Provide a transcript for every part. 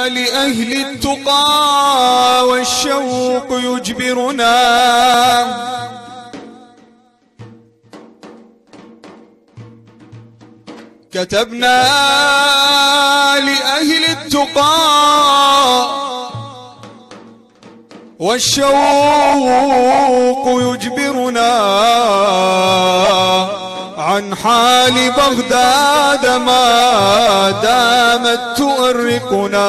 لأهل التقى والشوق يجبرنا كتبنا لأهل التقى والشوق يجبرنا عن حال بغداد ما دامت تؤرقنا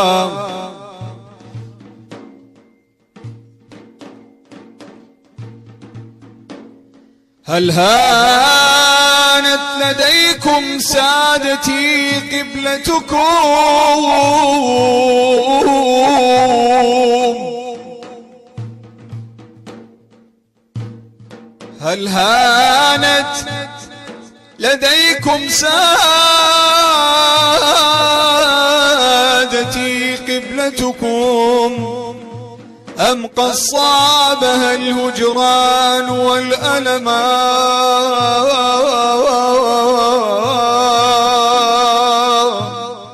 هل هانت لديكم سادتي قبلتكم هل هانت لديكم سادتي قبلتكم أم قد صابها الهجران والألمان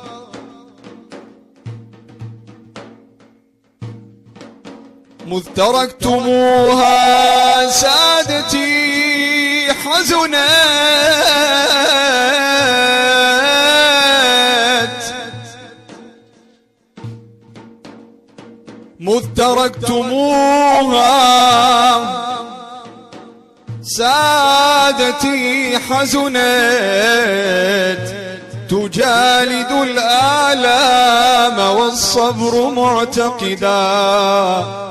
مذ تركتموها سادتي حزنت مذ تركتموها سادتي حزنت تجالد الآلام والصبر معتقدا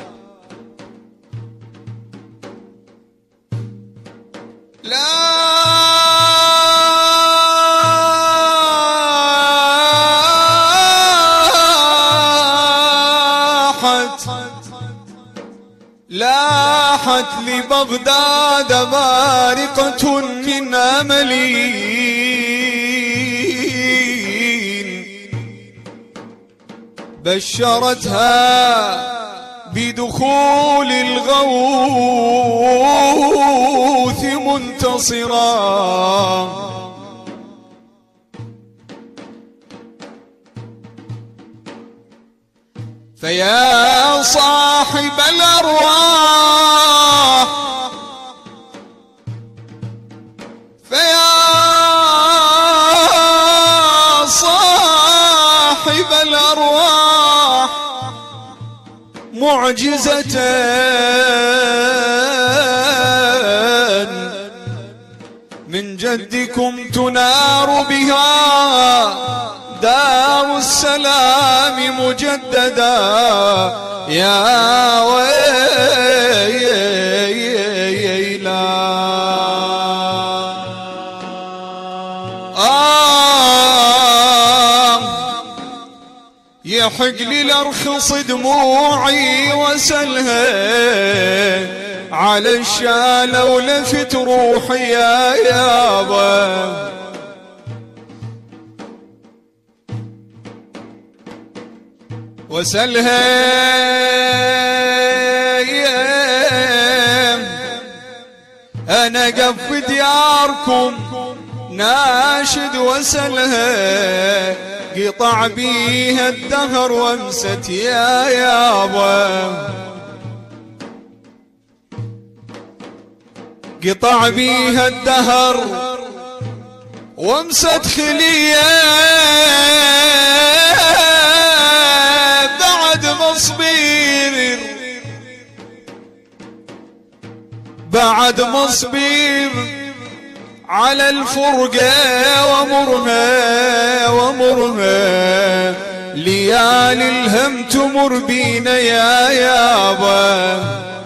لاحت لبغداد بارقة من أملين بشرتها بدخول الغوث منتصرا فيا صاحب الأرواح فيا صاحب الأرواح معجزة من جدكم تنار بها دار السلام مجددا يا ويلا يحق لي لارخص دموعي وسلها على الشالة ولفت روحي يا يابا وسلها أنا قف دياركم ناشد وسلها قطع بيها الدهر وامست يا يابا قطع بيها الدهر وامست خليه بعد مصبير على الفرقة ومرها ليالي الهم تمر بينا يا يابا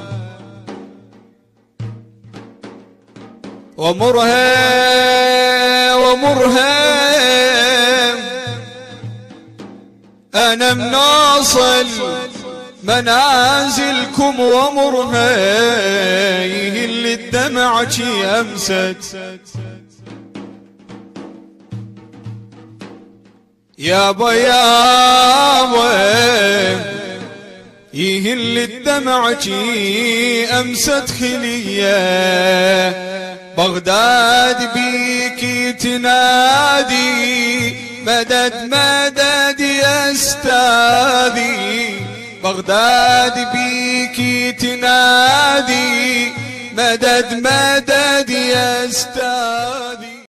ومرها أنا مناصل منازلكم ومرها يهل الدمع شي أمست يابا يهل الدمع شي أمست خلية بغداد بيكي تنادي مدد مدد يا استاذي بغداد بيكي تنادي مدد مدد يا استاذي